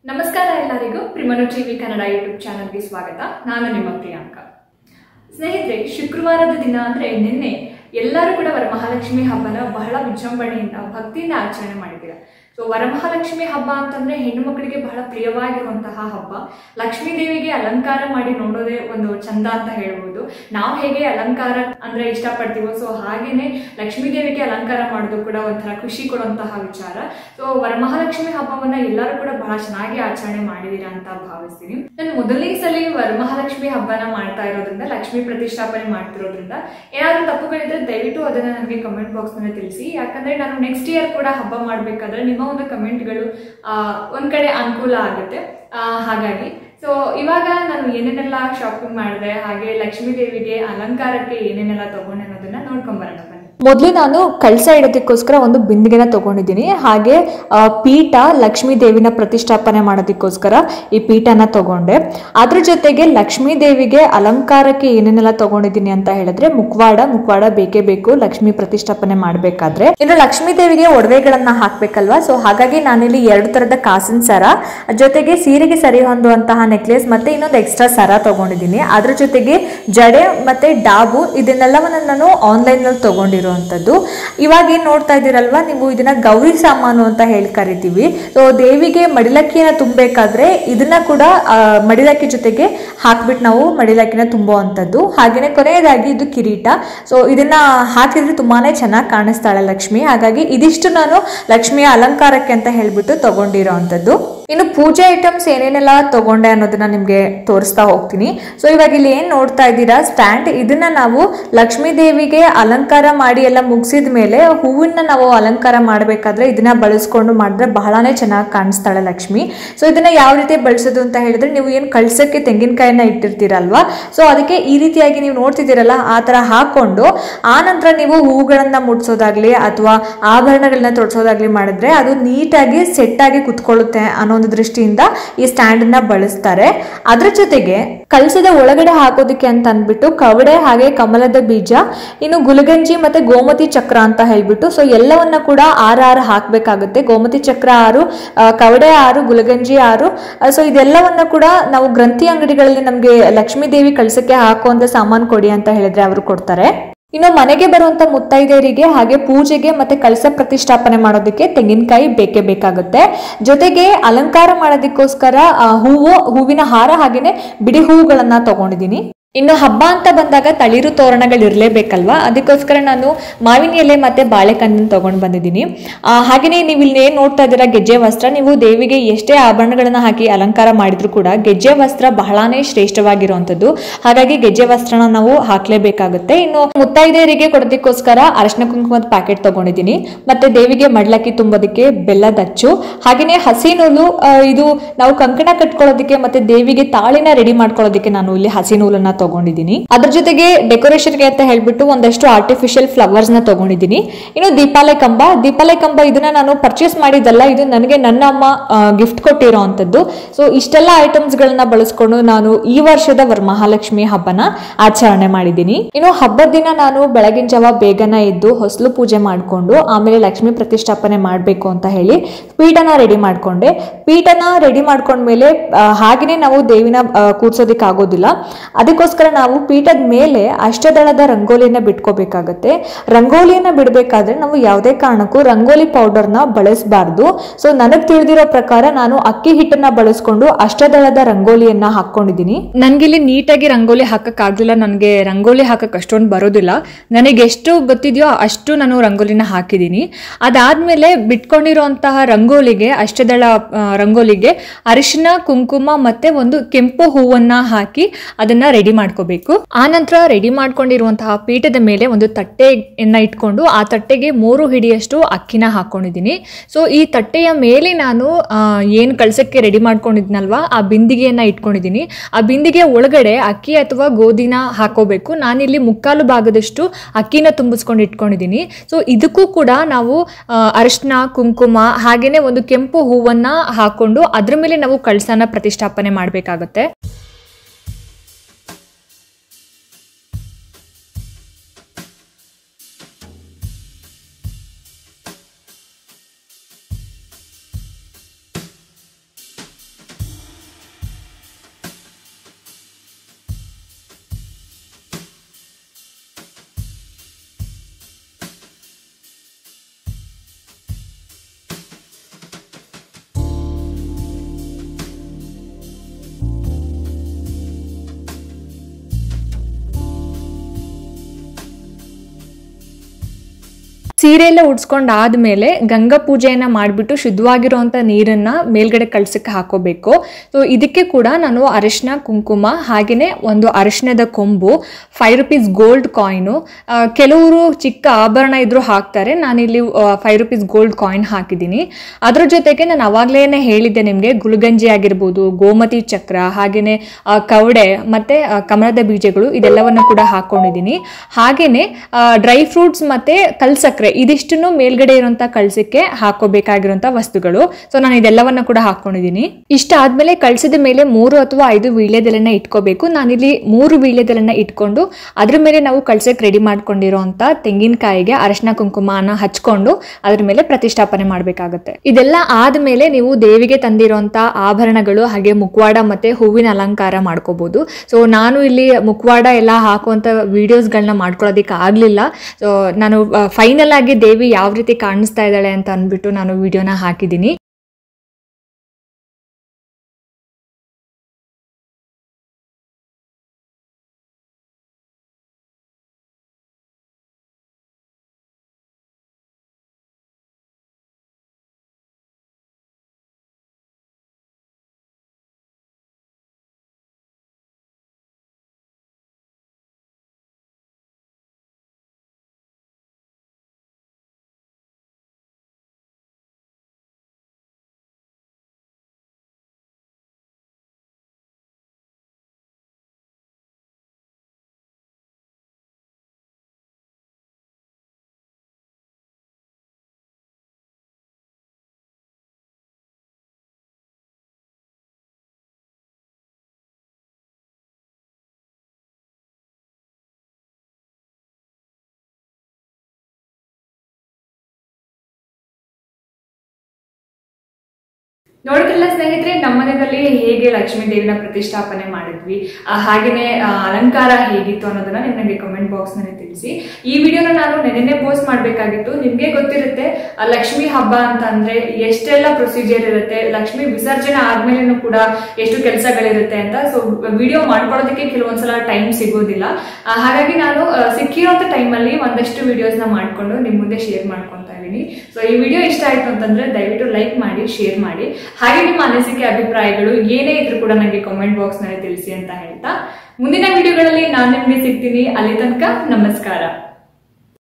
ನಮಸ್ಕಾರ ಎಲ್ಲರಿಗೂ ಪ್ರಿಮನು TV Kannada YouTube ಚಾನಲ್ಗೆ ಸ್ವಾಗತ. ನಾನು ನಿಮ್ಮ ಪ್ರಿಯಾಂಕಾ. ಸ್ನೇಹಿತರೆ, ಶುಕ್ರವಾರದ ದಿನ ಅಂದ್ರೆ ನಿನ್ನೆ ಎಲ್ಲರೂ ಕೂಡ ವರಮಹಾಲಕ್ಷ್ಮಿ ಹಬ್ಬನ ಬಹಳ ವಿಜೃಂಭಣೆಯಿಂದ ಭಕ್ತಿಯಿಂದ ಆಚರಣೆ ಮಾಡಿದ್ದೀರಾ. ಸೊ ವರಮಹಾಲಕ್ಷ್ಮಿ ಹಬ್ಬ ಅಂತಂದ್ರೆ ಹೆಣ್ಣು ಮಕ್ಕಳಿಗೆ ಬಹಳ ಪ್ರಿಯವಾಗಿರುವಂತಹ ಹಬ್ಬ. ಲಕ್ಷ್ಮೀ ದೇವಿಗೆ ಅಲಂಕಾರ ಮಾಡಿ ನೋಡೋದೇ ಒಂದು ಚಂದ ಅಂತ ಹೇಳ್ಬೋದು. ನಾವು ಹೇಗೆ ಅಲಂಕಾರ ಅಂದ್ರೆ ಇಷ್ಟಪಡ್ತೀವೋ, ಸೊ ಹಾಗೇನೆ ಲಕ್ಷ್ಮೀ ದೇವಿಗೆ ಅಲಂಕಾರ ಮಾಡೋದು ಕೂಡ ಒಂಥರ ಖುಷಿ ಕೊಡುವಂತಹ ವಿಚಾರ. ಸೊ ವರಮಹಾಲಕ್ಷ್ಮಿ ಹಬ್ಬವನ್ನ ಎಲ್ಲರೂ ಕೂಡ ಬಹಳ ಚೆನ್ನಾಗಿ ಆಚರಣೆ ಮಾಡಿದೀರಾ ಅಂತ ಭಾವಿಸ್ತೀನಿ. ನಾನು ಮೊದಲನೇ ಸಲ ವರಮಹಾಲಕ್ಷ್ಮಿ ಹಬ್ಬನ ಮಾಡ್ತಾ ಇರೋದ್ರಿಂದ, ಲಕ್ಷ್ಮೀ ಪ್ರತಿಷ್ಠಾಪನೆ ಮಾಡ್ತಿರೋದ್ರಿಂದ ಏನಾದ್ರೂ ತಪ್ಪುಗಳಿದ್ರೆ ದಯವಿಟ್ಟು ಅದನ್ನ ನನಗೆ ಕಮೆಂಟ್ ಬಾಕ್ಸ್ ನಲ್ಲಿ ತಿಳಿಸಿ. ಯಾಕಂದ್ರೆ ನಾನು ನೆಕ್ಸ್ಟ್ ಇಯರ್ ಕೂಡ ಹಬ್ಬ ಮಾಡ್ಬೇಕಾದ್ರೆ ನಿಮ್ಮ ಒಂದು ಕಮೆಂಟ್ಗಳು ಒಂದ್ ಕಡೆ ಅನುಕೂಲ ಆಗುತ್ತೆ. ಹಾಗಾಗಿ ಸೊ ಇವಾಗ ನಾನು ಏನೇನೆಲ್ಲ ಶಾಪಿಂಗ್ ಮಾಡಿದೆ, ಹಾಗೆ ಲಕ್ಷ್ಮೀ ದೇವಿಗೆ ಅಲಂಕಾರಕ್ಕೆ ಏನೇನೆಲ್ಲ ತಗೊಂಡೆ ಅನ್ನೋದನ್ನ ನೋಡ್ಕೊಂಬರೋಣ ಬನ್ನಿ. ಮೊದಲು ನಾನು ಕಳಸ ಇಡೋದಕ್ಕೋಸ್ಕರ ಒಂದು ಬಿಂದಿಗೆನ ತಗೊಂಡಿದ್ದೀನಿ. ಹಾಗೆ ಪೀಠ, ಲಕ್ಷ್ಮೀ ದೇವಿನ ಪ್ರತಿಷ್ಠಾಪನೆ ಮಾಡೋದಕ್ಕೋಸ್ಕರ ಈ ಪೀಠನ ತಗೊಂಡೆ. ಅದ್ರ ಜೊತೆಗೆ ಲಕ್ಷ್ಮೀ ದೇವಿಗೆ ಅಲಂಕಾರಕ್ಕೆ ಏನೇನೆಲ್ಲ ತಗೊಂಡಿದ್ದೀನಿ ಅಂತ ಹೇಳಿದ್ರೆ, ಮುಖವಾಡ ಬೇಕೇ ಬೇಕು ಲಕ್ಷ್ಮೀ ಪ್ರತಿಷ್ಠಾಪನೆ ಮಾಡಬೇಕಾದ್ರೆ. ಇನ್ನು ಲಕ್ಷ್ಮೀ ದೇವಿಗೆ ಒಡವೆಗಳನ್ನ ಹಾಕ್ಬೇಕಲ್ವಾ, ಸೊ ಹಾಗಾಗಿ ನಾನಿಲ್ಲಿ 2 ತರದ ಕಾಸಿನ ಸರ, ಜೊತೆಗೆ ಸೀರೆಗೆ ಸರಿ ಹೊಂದುವಂತಹ ನೆಕ್ಲೆಸ್, ಮತ್ತೆ ಇನ್ನೊಂದು ಎಕ್ಸ್ಟ್ರಾ ಸರ ತಗೊಂಡಿದ್ದೀನಿ. ಅದ್ರ ಜೊತೆಗೆ ಜಡೆ ಮತ್ತೆ ಡಾಬು, ಇದನ್ನೆಲ್ಲವನ್ನ ನಾನು ಆನ್ಲೈನ್ ನಲ್ಲಿ ತಗೊಂಡಿರೋ ಅಂತದ್ದು. ಇವಾಗ ಏನ್ ನೋಡ್ತಾ ಇದ್ದೀರಲ್ವಾ ನೀವು, ಇದನ್ನ ಗೌರಿ ಸಾಮಾನು ಅಂತ ಹೇಳಿ ಕರಿತೀವಿ. ಸೊ ದೇವಿಗೆ ಮಡಿಲಕ್ಕಿನ ತುಂಬಬೇಕಾದ್ರೆ ಇದನ್ನ ಕೂಡ ಮಡಿಲಕ್ಕಿ ಜೊತೆಗೆ ಹಾಕ್ಬಿಟ್ಟು ನಾವು ಮಡಿಲಕ್ಕಿನ ತುಂಬುವಂಥದ್ದು. ಹಾಗೇನೆ ಕೊನೆಯದಾಗಿ ಇದು ಕಿರೀಟ. ಸೊ ಇದನ್ನ ಹಾಕಿದ್ರೆ ತುಂಬಾನೇ ಚೆನ್ನಾಗಿ ಕಾಣಿಸ್ತಾಳೆ ಲಕ್ಷ್ಮಿ. ಹಾಗಾಗಿ ಇದಿಷ್ಟು ನಾನು ಲಕ್ಷ್ಮಿಯ ಅಲಂಕಾರಕ್ಕೆ ಅಂತ ಹೇಳ್ಬಿಟ್ಟು ತಗೊಂಡಿರೋ ಅಂಥದ್ದು. ಇನ್ನು ಪೂಜೆ ಐಟಮ್ಸ್ ಏನೇನೆಲ್ಲ ತಗೊಂಡೆ ಅನ್ನೋದನ್ನ ನಿಮ್ಗೆ ತೋರಿಸ್ತಾ ಹೋಗ್ತೀನಿ. ಸೊ ಇವಾಗ ಇಲ್ಲಿ ಏನ್ ನೋಡ್ತಾ ಇದ್ದೀರಾ, ಸ್ಟ್ಯಾಂಡ್. ಇದನ್ನ ನಾವು ಲಕ್ಷ್ಮೀ ದೇವಿಗೆ ಅಲಂಕಾರ ಮಾಡಿ ಎಲ್ಲ ಮುಗಿಸಿದ ಮೇಲೆ ಹೂವನ್ನ ನಾವು ಅಲಂಕಾರ ಮಾಡಬೇಕಾದ್ರೆ ಇದನ್ನ ಬಳಸ್ಕೊಂಡು ಮಾಡಿದ್ರೆ ಬಹಳನೇ ಚೆನ್ನಾಗಿ ಕಾಣಿಸ್ತಾಳೆ ಲಕ್ಷ್ಮಿ. ಸೊ ಇದನ್ನ ಯಾವ ರೀತಿ ಬಳಸೋದು ಅಂತ ಹೇಳಿದ್ರೆ, ನೀವು ಏನು ಕಳ್ಸಕ್ಕೆ ತೆಂಗಿನಕಾಯಿನ ಇಟ್ಟಿರ್ತೀರಲ್ವಾ, ಸೊ ಅದಕ್ಕೆ ಈ ರೀತಿಯಾಗಿ ನೀವು ನೋಡ್ತಿದ್ದೀರಲ್ಲ ಆ ತರ ಹಾಕೊಂಡು ಆ ನಂತರ ನೀವು ಹೂಗಳನ್ನ ಮುಟ್ಸೋದಾಗ್ಲಿ ಅಥವಾ ಆಭರಣಗಳನ್ನ ತೊಡ್ಸೋದಾಗ್ಲಿ ಮಾಡಿದ್ರೆ ಅದು ನೀಟಾಗಿ ಸೆಟ್ ಆಗಿ ಕುತ್ಕೊಳ್ಳುತ್ತೆ ಅನ್ನೋ ಒಂದು ದೃಷ್ಟಿಯಿಂದ ಈ ಸ್ಟ್ಯಾಂಡ್ ಅನ್ನ ಬಳಸ್ತಾರೆ. ಅದ್ರ ಜೊತೆಗೆ ಕಳಸದ ಒಳಗಡೆ ಹಾಕೋದಕ್ಕೆ ಅಂತ ಅಂದ್ಬಿಟ್ಟು ಕವಡೆ, ಹಾಗೆ ಕಮಲದ ಬೀಜ, ಇನ್ನು ಗುಲಗಂಜಿ ಮತ್ತೆ ಗೋಮತಿ ಚಕ್ರ ಅಂತ ಹೇಳ್ಬಿಟ್ಟು, ಸೊ ಎಲ್ಲವನ್ನ ಕೂಡ 6 ಹಾಕ್ಬೇಕಾಗುತ್ತೆ. ಗೋಮತಿ ಚಕ್ರ 6, ಕವಡೆ 6, ಗುಲಗಂಜಿ 6. ಸೊ ಇದೆಲ್ಲವನ್ನ ಕೂಡ ನಾವು ಗ್ರಂಥಿ ಅಂಗಡಿಗಳಲ್ಲಿ ನಮ್ಗೆ ಲಕ್ಷ್ಮೀ ದೇವಿ ಕಳಸಕ್ಕೆ ಹಾಕುವಂತ ಸಾಮಾನು ಕೊಡಿ ಅಂತ ಹೇಳಿದ್ರೆ ಅವರು ಕೊಡ್ತಾರೆ. ಇನ್ನು ಮನೆಗೆ ಬರುವಂತ ಮುತ್ತೈದೆಯರಿಗೆ ಹಾಗೆ ಪೂಜೆಗೆ ಮತ್ತೆ ಕಳಸ ಪ್ರತಿಷ್ಠಾಪನೆ ಮಾಡೋದಕ್ಕೆ ತೆಂಗಿನಕಾಯಿ ಬೇಕೇ ಬೇಕಾಗುತ್ತೆ. ಜೊತೆಗೆ ಅಲಂಕಾರ ಮಾಡೋದಕ್ಕೋಸ್ಕರ ಹೂವಿನ ಹಾರ ಹಾಗೇನೆ ಬಿಡಿ ಹೂವುಗಳನ್ನ ತಗೊಂಡಿದ್ದೀನಿ. ಇನ್ನು ಹಬ್ಬ ಅಂತ ಬಂದಾಗ ತಳಿರು ತೋರಣಗಳು ಇರಲೇಬೇಕಲ್ವಾ, ಅದಕ್ಕೋಸ್ಕರ ನಾನು ಮಾವಿನ ಎಲೆ ಮತ್ತೆ ಬಾಳೆಕಂದನ್ನು ತಗೊಂಡು ಬಂದಿದ್ದೀನಿ. ಹಾಗೆಯೇ ನೀವು ಇಲ್ಲಿ ಏನ್ ನೋಡ್ತಾ ಇದ್ದೀರಾ, ಗೆಜ್ಜೆ ವಸ್ತ್ರ. ನೀವು ದೇವಿಗೆ ಎಷ್ಟೇ ಆಭರಣಗಳನ್ನ ಹಾಕಿ ಅಲಂಕಾರ ಮಾಡಿದ್ರು ಕೂಡ ಗೆಜ್ಜೆ ವಸ್ತ್ರ ಬಹಳಾನೇ ಶ್ರೇಷ್ಠವಾಗಿರುವಂತದ್ದು. ಹಾಗಾಗಿ ಗೆಜ್ಜೆ ವಸ್ತ್ರನ ನಾವು ಹಾಕ್ಲೇಬೇಕಾಗುತ್ತೆ. ಇನ್ನು ಮುತ್ತೈದೆಯರಿಗೆ ಕೊಡೋದಕ್ಕೋಸ್ಕರ ಅರಿಶಿನ ಕುಂಕುಮದ ಪ್ಯಾಕೆಟ್ ತಗೊಂಡಿದ್ದೀನಿ. ಮತ್ತೆ ದೇವಿಗೆ ಮಡ್ಲಕ್ಕಿ ತುಂಬೋದಕ್ಕೆ ಬೆಲ್ಲದ ಅಚ್ಚು, ಹಾಗೆಯೇ ಹಸಿ ನೂಲು. ಇದು ನಾವು ಕಂಕಣ ಕಟ್ಕೊಳ್ಳೋದಕ್ಕೆ ಮತ್ತೆ ದೇವಿಗೆ ತಾಳಿನ ರೆಡಿ ಮಾಡ್ಕೊಳ್ಳೋದಕ್ಕೆ ನಾನು ಇಲ್ಲಿ ಹಸಿ ನೂಲನ್ನ ತಗೊಂಡಿದ್ದೀನಿ. ಅದ್ರ ಜೊತೆಗೆ ಡೆಕೋರೇಷನ್ಗೆ ಅಂತ ಹೇಳ್ಬಿಟ್ಟು ಒಂದಷ್ಟು ಆರ್ಟಿಫಿಷಿಯಲ್ ಫ್ಲವರ್ಸ್ ನ ತಗೊಂಡಿದ್ದೀನಿ. ಇನ್ನು ದೀಪಾಲಯ ಕಂಬ ಇದನ್ನ ನಾನು ಪರ್ಚೇಸ್ ಮಾಡಿದ್ದಲ್ಲ, ಇದು ನನಗೆ ನನ್ನ ಅಮ್ಮ ಗಿಫ್ಟ್ ಕೊಟ್ಟಿರೋ ಅಂತದ್ದು. ಸೊ ಇಷ್ಟೆಲ್ಲ ಐಟಮ್ಸ್ ಗಳನ್ನ ಬಳಸ್ಕೊಂಡು ನಾನು ಈ ವರ್ಷದ ವರಮಹಾಲಕ್ಷ್ಮಿ ಹಬ್ಬನ ಆಚರಣೆ ಮಾಡಿದ್ದೀನಿ. ಇನ್ನು ಹಬ್ಬದ ದಿನ ನಾನು ಬೆಳಗಿನ ಜಾವ ಬೇಗನ ಎದ್ದು ಹೊಸಲು ಪೂಜೆ ಮಾಡ್ಕೊಂಡು ಆಮೇಲೆ ಲಕ್ಷ್ಮಿ ಪ್ರತಿಷ್ಠಾಪನೆ ಮಾಡ್ಬೇಕು ಅಂತ ಹೇಳಿ ಪೀಠನ ರೆಡಿ ಮಾಡ್ಕೊಂಡೆ. ಪೀಠನ ರೆಡಿ ಮಾಡ್ಕೊಂಡ್ಮೇಲೆ ಹಾಗೇನೆ ನಾವು ದೇವಿನ ಕೂರ್ಸೋದಿಕ್ ಆಗೋದಿಲ್ಲ. ಅದಕ್ಕೋಸ್ಕರ ನಾವು ಪೀಠದ ಮೇಲೆ ಅಷ್ಟದಳದ ರಂಗೋಲಿಯನ್ನ ಬಿಟ್ಕೋಬೇಕಾಗತ್ತೆ. ರಂಗೋಲಿಯನ್ನ ಬಿಡಬೇಕಾದ್ರೆ ನಾವು ಯಾವುದೇ ಕಾರಣಕ್ಕೂ ರಂಗೋಲಿ ಪೌಡರ್ನ ಬಳಸಬಾರ್ದು. ಸೊ ನನಗ್ ತಿಳಿದಿರೋ ಪ್ರಕಾರ ನಾನು ಅಕ್ಕಿ ಹಿಟ್ಟನ್ನ ಬಳಸ್ಕೊಂಡು ಅಷ್ಟದಳದ ರಂಗೋಲಿಯನ್ನ ಹಾಕೊಂಡಿದ್ದೀನಿ. ನನ್ಗಿಲ್ಲಿ ನೀಟಾಗಿ ರಂಗೋಲಿ ಹಾಕಕ್ ಆಗ್ಲಿಲ್ಲ, ನನಗೆ ರಂಗೋಲಿ ಹಾಕಕ್ ಅಷ್ಟೊಂದು ಬರೋದಿಲ್ಲ. ನನಗೆ ಎಷ್ಟು ಗೊತ್ತಿದೆಯೋ ಅಷ್ಟು ನಾನು ರಂಗೋಲಿನ ಹಾಕಿದ್ದೀನಿ. ಅದಾದ್ಮೇಲೆ ಬಿಟ್ಕೊಂಡಿರುವಂತಹ ರಂಗೋಲಿಗೆ, ಅಷ್ಟದಳ ರಂಗೋಲಿಗೆ ಅರಿಶಿನ ಕುಂಕುಮ ಮತ್ತೆ ಒಂದು ಕೆಂಪು ಹೂವನ್ನ ಹಾಕಿ ಅದನ್ನ ರೆಡಿ ಮಾಡ್ಕೋಬೇಕು. ಆ ನಂತರ ರೆಡಿ ಮಾಡ್ಕೊಂಡಿರುವಂತಹ ಪೀಠದ ಮೇಲೆ ಒಂದು ತಟ್ಟೆಯನ್ನ ಇಟ್ಕೊಂಡು ಆ ತಟ್ಟೆಗೆ 3 ಹಿಡಿಯಷ್ಟು ಅಕ್ಕಿನ ಹಾಕೊಂಡಿದ್ದೀನಿ. ಸೊ ಈ ತಟ್ಟೆಯ ಮೇಲೆ ನಾನು ಏನ್ ಕಳಸಕ್ಕೆ ರೆಡಿ ಮಾಡ್ಕೊಂಡಿದ್ನಲ್ವಾ ಆ ಬಿಂದಿಗೆಯನ್ನ ಇಟ್ಕೊಂಡಿದ್ದೀನಿ. ಆ ಬಿಂದಿಗೆ ಒಳಗಡೆ ಅಕ್ಕಿ ಅಥವಾ ಗೋಧಿನ ಹಾಕೋಬೇಕು. ನಾನಿಲ್ಲಿ 3/4 ಭಾಗದಷ್ಟು ಅಕ್ಕಿನ ತುಂಬಿಸ್ಕೊಂಡು ಇಟ್ಕೊಂಡಿದ್ದೀನಿ. ಸೊ ಇದಕ್ಕೂ ಕೂಡ ನಾವು ಅರಿಶಿನ ಕುಂಕುಮ ಹಾಗೇನೆ ಒಂದು ಕೆಂಪು ಹೂವನ್ನ ಹಾಕೊಂಡು ಅದ್ರ ಮೇಲೆ ನಾವು ಕಳಸನ ಪ್ರತಿಷ್ಠಾಪನೆ ಮಾಡ್ಬೇಕಾಗತ್ತೆ. ಸೀರೆ ಎಲ್ಲ ಉಡ್ಸ್ಕೊಂಡಾದ್ಮೇಲೆ ಗಂಗಾ ಪೂಜೆಯನ್ನ ಮಾಡಿಬಿಟ್ಟು ಶುದ್ಧವಾಗಿರುವಂಥ ನೀರನ್ನ ಮೇಲ್ಗಡೆ ಕಳ್ಸಕ್ಕೆ ಹಾಕೋಬೇಕು. ಸೊ ಇದಕ್ಕೆ ಕೂಡ ನಾನು ಅರಿಶಿನ ಕುಂಕುಮ ಹಾಗೆಯೇ ಒಂದು ಅರಿಶಿನದ ಕೊಂಬು, 5 ರೂಪೀಸ್ ಗೋಲ್ಡ್ ಕಾಯಿನು, ಕೆಲವರು ಚಿಕ್ಕ ಆಭರಣ ಇದ್ರೂ ಹಾಕ್ತಾರೆ, ನಾನಿಲ್ಲಿ 5 ರೂಪೀಸ್ ಗೋಲ್ಡ್ ಕಾಯಿನ್ ಹಾಕಿದ್ದೀನಿ. ಅದ್ರ ಜೊತೆಗೆ ನಾನು ಅವಾಗಲೇ ಹೇಳಿದ್ದೆ ನಿಮಗೆ, ಗುಲ್ಗಂಜಿ ಆಗಿರ್ಬೋದು, ಗೋಮತಿ ಚಕ್ರ, ಹಾಗೆಯೇ ಕವಡೆ ಮತ್ತೆ ಕಮಲದ ಬೀಜಗಳು ಇದೆಲ್ಲವನ್ನು ಕೂಡ ಹಾಕೊಂಡಿದ್ದೀನಿ. ಹಾಗೆಯೇ ಡ್ರೈ ಫ್ರೂಟ್ಸ್ ಮತ್ತೆ ಕಲ್ಸಕ್ರೆ ಇದಿಷ್ಟನ್ನು ಮೇಲ್ಗಡೆ ಇರುವಂತ ಕಳ್ಸಕ್ಕೆ ಹಾಕೋಬೇಕಾಗಿರುವಂತ ವಸ್ತುಗಳು. ಸೊ ನಾನು ಇದೆಲ್ಲವನ್ನ ಕೂಡ ಹಾಕೊಂಡಿದ್ದೀನಿ. ಇಷ್ಟ ಆದ್ಮೇಲೆ ಕಳ್ಸಿದ ಮೇಲೆ 3 ಅಥವಾ 5 ವೀಳ್ಯದೆಲೆನ ಇಟ್ಕೋಬೇಕು. ನಾನಿಲ್ಲಿ 3 ವೀಳ್ಯದೆಲೆನ ಇಟ್ಕೊಂಡು ಅದ್ರ ಮೇಲೆ ನಾವು ಕಳ್ಸಕ್ಕೆ ರೆಡಿ ಮಾಡ್ಕೊಂಡಿರುವಂತ ತೆಂಗಿನಕಾಯಿಗೆ ಅರಿಶಿನ ಕುಂಕುಮನ ಹಚ್ಕೊಂಡು ಅದ್ರ ಮೇಲೆ ಪ್ರತಿಷ್ಠಾಪನೆ ಮಾಡಬೇಕಾಗುತ್ತೆ. ಇದೆಲ್ಲ ಆದ್ಮೇಲೆ ನೀವು ದೇವಿಗೆ ತಂದಿರುವಂತ ಆಭರಣಗಳು ಹಾಗೆ ಮುಖವಾಡ ಮತ್ತೆ ಹೂವಿನ ಅಲಂಕಾರ ಮಾಡ್ಕೋಬಹುದು. ಸೊ ನಾನು ಇಲ್ಲಿ ಮುಖವಾಡ ಎಲ್ಲ ಹಾಕುವಂತ ವಿಡಿಯೋಸ್ಗಳನ್ನ ಮಾಡ್ಕೊಳ್ಳೋದಕ್ಕೆ ಆಗ್ಲಿಲ್ಲ. ಸೊ ನಾನು ಫೈನಲ್ ಆಗಿ ದೇವಿ ಯಾವ ರೀತಿ ಕಾಣಿಸ್ತಾ ಇದ್ದಾಳೆ ಅಂತ ಅಂದ್ಬಿಟ್ಟು ನಾನು ವಿಡಿಯೋನ ಹಾಕಿದ್ದೀನಿ. ನೋಡಿದ್ರಲ್ಲ ಸ್ನೇಹಿತರೆ, ನಮ್ಮನೆಯಲ್ಲಿ ಹೇಗೆ ಲಕ್ಷ್ಮೀ ದೇವಿನ ಪ್ರತಿಷ್ಠಾಪನೆ ಮಾಡಿದ್ವಿ, ಹಾಗೇನೆ ಅಲಂಕಾರ ಹೇಗಿತ್ತು ಅನ್ನೋದನ್ನ ನನಗೆ ಕಮೆಂಟ್ ಬಾಕ್ಸ್ ನಲ್ಲಿ ತಿಳಿಸಿ. ಈ ವಿಡಿಯೋನ ನಾನು ನೆನ್ನೆ ಪೋಸ್ಟ್ ಮಾಡ್ಬೇಕಾಗಿತ್ತು. ನಿಮ್ಗೆ ಗೊತ್ತಿರುತ್ತೆ ಲಕ್ಷ್ಮಿ ಹಬ್ಬ ಅಂತ ಅಂದ್ರೆ ಎಷ್ಟೆಲ್ಲ ಪ್ರೊಸೀಜರ್ ಇರುತ್ತೆ, ಲಕ್ಷ್ಮಿ ವಿಸರ್ಜನೆ ಆದ್ಮೇಲೆನೂ ಕೂಡ ಎಷ್ಟು ಕೆಲಸಗಳಿರುತ್ತೆ ಅಂತ. ಸೊ ವಿಡಿಯೋ ಮಾಡ್ಕೊಳ್ಳೋದಕ್ಕೆ ಕೆಲವೊಂದ್ಸಲ ಟೈಮ್ ಸಿಗೋದಿಲ್ಲ. ಹಾಗಾಗಿ ನಾನು ಸಿಕ್ಕಿರೋಂಥ ಟೈಮಲ್ಲಿ ಒಂದಷ್ಟು ವಿಡಿಯೋಸ್ ನ ಮಾಡ್ಕೊಂಡು ನಿಮ್ ಮುಂದೆ ಶೇರ್ ಮಾಡ್ಕೊಂತಾ ಇದ್ದೀನಿ. ಸೊ ಈ ವಿಡಿಯೋ ಇಷ್ಟ ಆಯ್ತು ಅಂತಂದ್ರೆ ದಯವಿಟ್ಟು ಲೈಕ್ ಮಾಡಿ, ಶೇರ್ ಮಾಡಿ. ಹಾಗೆ ನಿಮ್ಮ ಅನಿಸಿಕೆ ಅಭಿಪ್ರಾಯಗಳು ಏನೇ ಇದ್ರೂ ಕೂಡ ನನಗೆ ಕಾಮೆಂಟ್ ಬಾಕ್ಸ್ ನಲ್ಲಿ ತಿಳಿಸಿ ಅಂತ ಹೇಳ್ತಾ ಮುಂದಿನ ವಿಡಿಯೋಗಳಲ್ಲಿ ನಾನು ನಿಮ್ಗೆ ಸಿಗ್ತೀನಿ. ಅಲ್ಲಿ ತನಕ ನಮಸ್ಕಾರ.